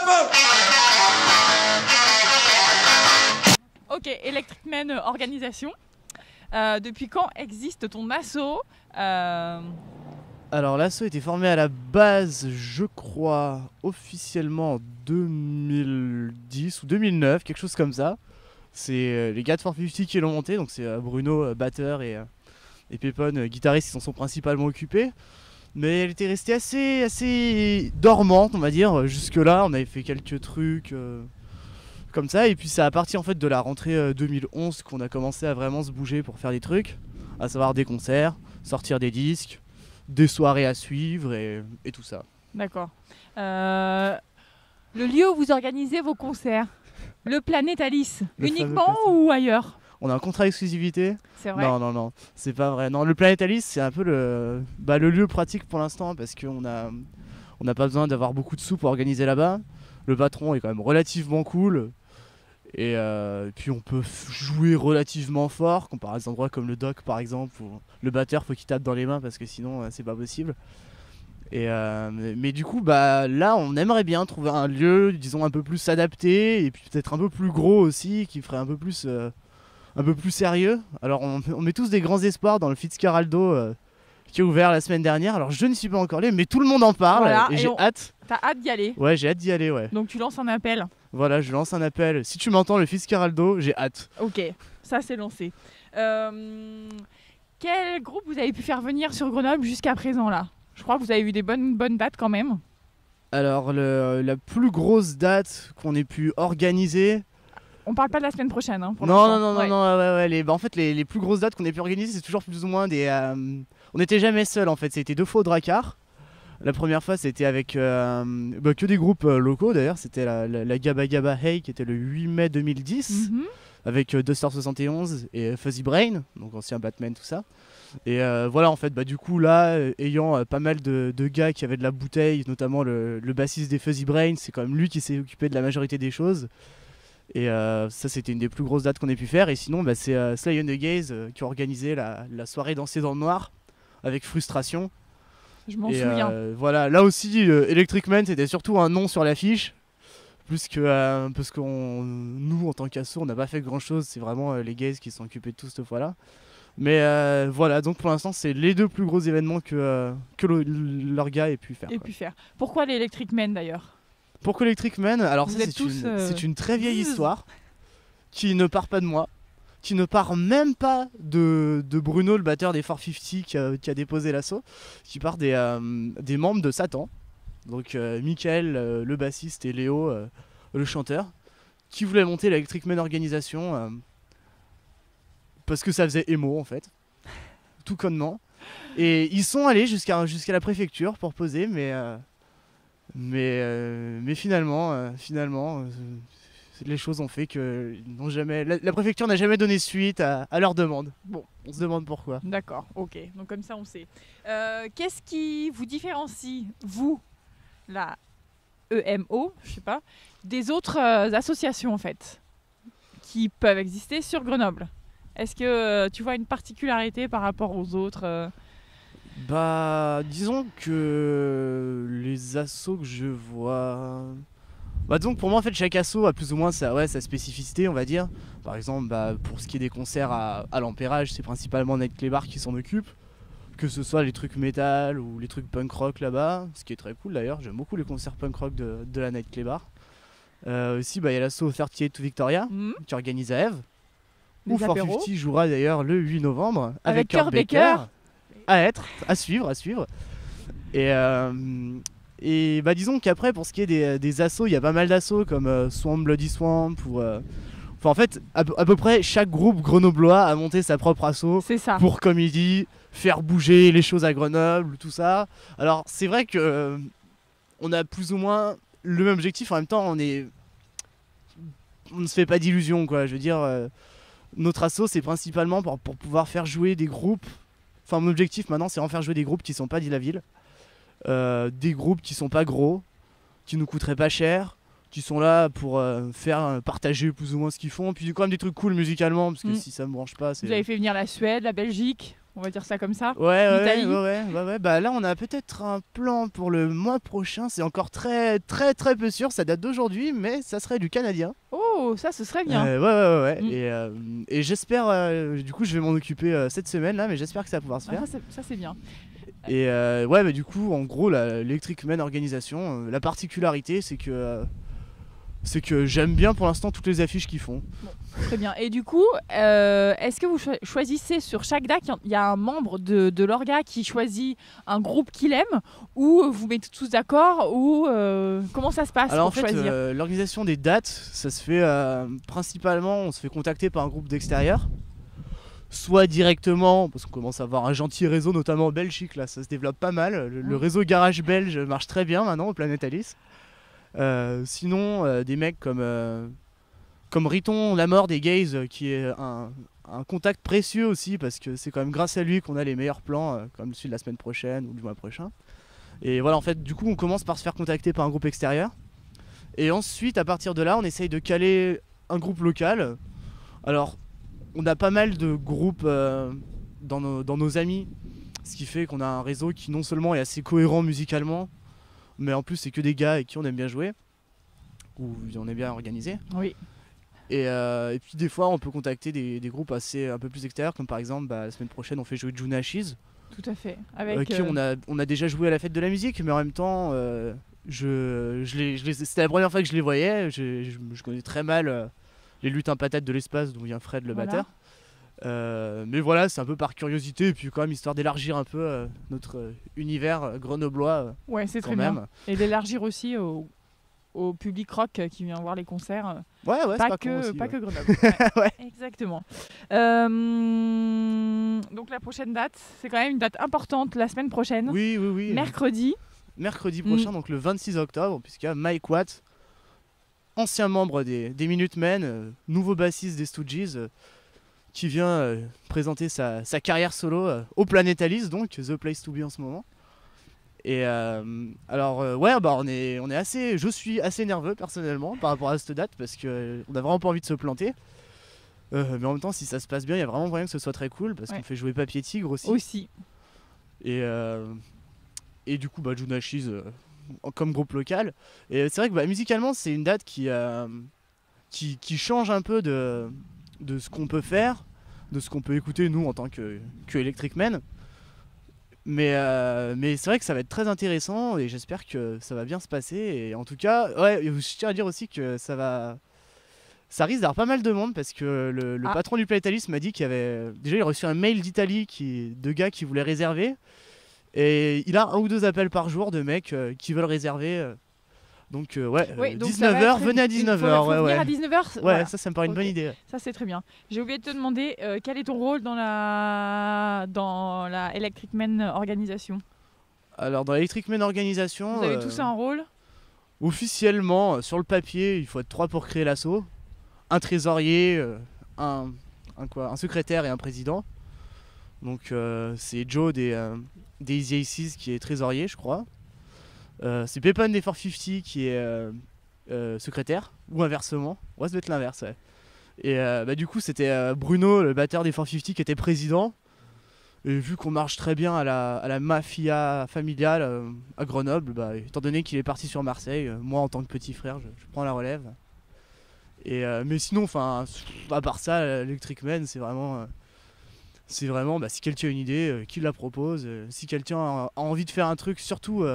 Ok, Electric Men Organisation. Depuis quand existe ton asso Alors l'asso a été formé à la base, je crois, officiellement en 2010 ou 2009, quelque chose comme ça. C'est les gars de 450 qui l'ont monté, donc c'est Bruno, batteur, et Pépone, guitariste, qui s'en sont principalement occupés. Mais elle était restée assez dormante, on va dire. Jusque là, on avait fait quelques trucs comme ça, et puis c'est à partir en fait de la rentrée 2011 qu'on a commencé à vraiment se bouger pour faire des trucs, à savoir des concerts, sortir des disques, des soirées à suivre et tout ça. D'accord. Le lieu où vous organisez vos concerts, le Planète Alice, uniquement ou ailleurs? On a un contrat d'exclusivité. C'est vrai? Non, c'est pas vrai. Non, le Planète Alice, c'est un peu le lieu pratique pour l'instant parce qu'on n'a pas besoin d'avoir beaucoup de sous pour organiser là-bas. Le patron est quand même relativement cool. Et puis on peut jouer relativement fort, comparé à des endroits comme le Doc par exemple, où le batteur faut qu'il tape dans les mains parce que sinon c'est pas possible. Et mais du coup là on aimerait bien trouver un lieu, disons un peu plus adapté et puis peut-être un peu plus gros aussi, qui ferait un peu plus sérieux. Alors on met tous des grands espoirs dans le Fitzcarraldo qui est ouvert la semaine dernière. Alors je ne suis pas encore allé, mais tout le monde en parle, voilà, et j'ai hâte. T'as hâte d'y aller? Ouais, j'ai hâte d'y aller, ouais. Donc tu lances un appel? Voilà, je lance un appel. Si tu m'entends, le Fitzcarraldo, j'ai hâte. Ok, ça c'est lancé. Quel groupe vous avez pu faire venir sur Grenoble jusqu'à présent là? Je crois que vous avez eu des bonnes dates quand même. Alors la plus grosse date qu'on ait pu organiser... On parle pas de la semaine prochaine, hein, pour non, ouais. En fait, les plus grosses dates qu'on ait pu organiser, c'est toujours plus ou moins des... On n'était jamais seuls en fait, c'était 2 fois au Drakkar. La première fois c'était avec que des groupes locaux d'ailleurs, c'était la Gabba Gabba Hey qui était le 8 mai 2010 avec Duster 71 et Fuzzy Brain, donc ancien Batman, tout ça. Et voilà en fait, du coup là, ayant pas mal de gars qui avaient de la bouteille, notamment le bassiste des Fuzzy Brain, c'est quand même lui qui s'est occupé de la majorité des choses. Et ça c'était une des plus grosses dates qu'on ait pu faire. Et sinon c'est Sly and the Gaze qui a organisé la soirée Danser dans le Noir avec Frustration. Je m'en souviens. Voilà, là aussi Electric Men c'était surtout un nom sur l'affiche, plus que parce que nous en tant qu'asso on n'a pas fait grand chose, c'est vraiment les Gays qui se sont occupés de tout cette fois là. Mais voilà, donc pour l'instant c'est les 2 plus gros événements que leur gars ait pu faire. Pourquoi les Electric Men d'ailleurs? Pourquoi Electric Men? Alors ça c'est une très vieille histoire qui ne part pas de moi, qui ne part même pas de Bruno, le batteur des 450 qui a déposé l'assaut, qui part des membres de Satan, donc Michael, le bassiste, et Léo, le chanteur, qui voulaient monter l'Electric Men Organisation parce que ça faisait émo en fait, tout connement. Et ils sont allés jusqu'à la préfecture pour poser, mais finalement les choses ont fait que la préfecture n'a jamais donné suite à leur demande. Bon, on se demande pourquoi. D'accord, ok, donc comme ça on sait. Qu'est-ce qui vous différencie, vous, la EMO, je sais pas, des autres associations en fait, qui peuvent exister sur Grenoble? Est-ce que tu vois une particularité par rapport aux autres Disons que les assos que je vois... disons que pour moi en fait chaque asso a plus ou moins sa spécificité, on va dire. Par exemple pour ce qui est des concerts à l'Ampérage, c'est principalement Night Claybar qui s'en occupe. Que ce soit les trucs métal ou les trucs punk rock là-bas, ce qui est très cool d'ailleurs, j'aime beaucoup les concerts punk rock de la Night Claybar. Aussi il y a l'asso 38 to Victoria qui organise à Ève. Où 450 jouera d'ailleurs le 8 novembre avec Kurt Baker. À suivre. Et disons qu'après pour ce qui est des assos, il y a pas mal d'assos comme Swamp Bloody Swamp ou en fait à peu près chaque groupe grenoblois a monté sa propre asso pour, comme il dit, faire bouger les choses à Grenoble, tout ça. Alors c'est vrai que on a plus ou moins le même objectif, en même temps on ne se fait pas d'illusions quoi, je veux dire notre asso c'est principalement pour pouvoir faire jouer des groupes. Enfin mon objectif maintenant c'est en faire jouer des groupes qui sont pas d'Île-à-Ville, des groupes qui sont pas gros, qui nous coûteraient pas cher, qui sont là pour faire partager plus ou moins ce qu'ils font, puis quand même des trucs cool musicalement parce que si ça me branche pas c'est... Vous avez fait venir la Suède, la Belgique? On va dire ça comme ça. Ouais, L'Italie. ouais. Bah là, on a peut-être un plan pour le mois prochain. C'est encore très peu sûr. Ça date d'aujourd'hui, mais ça serait du canadien. Oh, ça, ce serait bien. Ouais. Et j'espère. Du coup, je vais m'en occuper cette semaine là, mais j'espère que ça va pouvoir se faire. Ça, c'est bien. Et ouais, bah du coup, en gros, l'Electric Men organisation, la particularité, c'est que j'aime bien pour l'instant toutes les affiches qu'ils font. Bon, très bien. Et du coup, est-ce que vous choisissez sur chaque date, il y a un membre de l'orga qui choisit un groupe qu'il aime, ou vous mettez tous d'accord, ou comment ça se passe Alors en pour fait, choisir l'organisation des dates, ça se fait principalement, on se fait contacter par un groupe d'extérieur, soit directement, parce qu'on commence à avoir un gentil réseau, notamment en Belgique, là, ça se développe pas mal. Le réseau garage belge marche très bien maintenant au Planet Alice. Sinon, des mecs comme Riton Lamort des Gays, qui est un contact précieux aussi, parce que c'est quand même grâce à lui qu'on a les meilleurs plans, comme celui de la semaine prochaine ou du mois prochain. Et voilà, en fait, du coup, on commence par se faire contacter par un groupe extérieur. Et ensuite, à partir de là, on essaye de caler un groupe local. Alors, on a pas mal de groupes dans nos amis, ce qui fait qu'on a un réseau qui non seulement est assez cohérent musicalement, mais en plus c'est que des gars avec qui on aime bien jouer, ou on est bien organisé. Oui. Et puis des fois on peut contacter des groupes un peu plus extérieurs, comme par exemple la semaine prochaine on fait jouer June Ashes. Tout à fait. Avec qui on a déjà joué à la fête de la musique, mais en même temps c'était la première fois que je les voyais. Je connais très mal les lutins patates de l'espace dont vient Fred le batteur. Mais voilà, c'est un peu par curiosité et puis quand même histoire d'élargir un peu notre univers grenoblois. Ouais, c'est très bien. Et d'élargir aussi au public rock qui vient voir les concerts. Ouais, pas que Grenoble. Ouais, exactement. Donc la prochaine date, c'est quand même une date importante, la semaine prochaine. Oui. Mercredi prochain, donc le 26 octobre, puisqu'il y a Mike Watt, ancien membre des Minutemen, nouveau bassiste des Stooges, qui vient présenter sa carrière solo au Planet Alice, donc The Place to Be en ce moment. Et je suis assez nerveux personnellement par rapport à cette date, parce qu'on a vraiment pas envie de se planter. Mais en même temps, si ça se passe bien, il y a vraiment moyen que ce soit très cool, parce qu'on fait jouer Papier Tigre aussi. Et du coup, June Ashes comme groupe local. Et c'est vrai que musicalement, c'est une date qui change un peu de ce qu'on peut faire, de ce qu'on peut écouter nous en tant que Electric Men. Mais c'est vrai que ça va être très intéressant et j'espère que ça va bien se passer. Et en tout cas, je tiens à dire aussi que ça risque d'avoir pas mal de monde, parce que le patron du Planet Alice m'a dit qu'il y avait déjà, il a reçu un mail d'Italie de gars qui voulaient réserver. Et il a 1 ou 2 appels par jour de mecs qui veulent réserver. Donc 19h, venez à 19h. Faut venir à 19h. Ouais, ça me paraît une bonne idée. Ça c'est très bien. J'ai oublié de te demander quel est ton rôle dans la Electric Men organisation. Alors dans l'Electric Men organisation, vous avez tous un rôle? Officiellement, sur le papier, il faut être 3 pour créer l'assaut. Un trésorier, un secrétaire et un président. Donc c'est Joe des Easy Aces qui est trésorier, je crois. C'est Pépin des 450 qui est secrétaire, ou inversement. Ouais, ça doit être l'inverse, ouais. Et du coup, c'était Bruno, le batteur des 450, qui était président. Et vu qu'on marche très bien à la mafia familiale à Grenoble, étant donné qu'il est parti sur Marseille, moi en tant que petit frère, je prends la relève. Mais sinon, à part ça, l'Electric Men, c'est vraiment si quelqu'un a une idée, qu'il la propose. Si quelqu'un a envie de faire un truc, surtout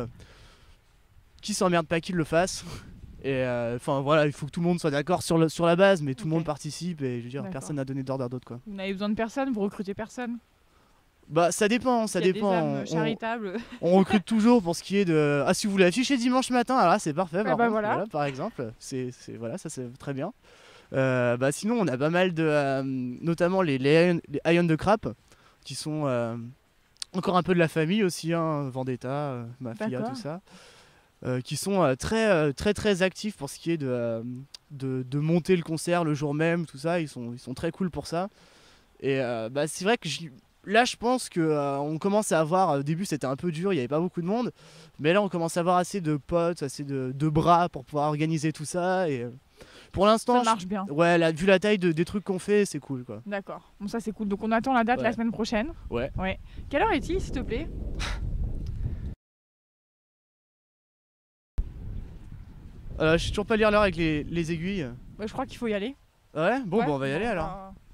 qui s'emmerde pas qu'il le fasse. Et voilà, il faut que tout le monde soit d'accord sur la base, mais tout le monde participe et je veux dire, personne n'a donné d'ordre à d'autres, quoi. Vous n'avez besoin de personne, vous recrutez personne? Ça dépend, ça dépend. Des âmes charitables. On recrute toujours pour ce qui est de. Ah, si vous voulez afficher dimanche matin, alors là c'est parfait. Voilà, par exemple, ça c'est très bien. Sinon, on a pas mal de, notamment les Iron de Crap, qui sont encore un peu de la famille aussi, hein, Vendetta, Mafia, tout ça, qui sont très actifs pour ce qui est de monter le concert le jour même, tout ça. Ils sont très cool pour ça. Et c'est vrai que là, je pense qu'on commence à avoir. Au début, c'était un peu dur, il n'y avait pas beaucoup de monde. Mais là, on commence à avoir assez de potes, assez de bras pour pouvoir organiser tout ça. Et Pour l'instant, Ça marche bien. ouais, vu la taille des trucs qu'on fait, c'est cool quoi. D'accord. Bon, ça c'est cool. Donc on attend la date la semaine prochaine. Ouais. Quelle heure est-il, s'il te plaît? Je sais toujours pas lire l'heure avec les aiguilles. Bah, je crois qu'il faut y aller. Ouais, bon, Ouais, bah on va y aller bon, alors.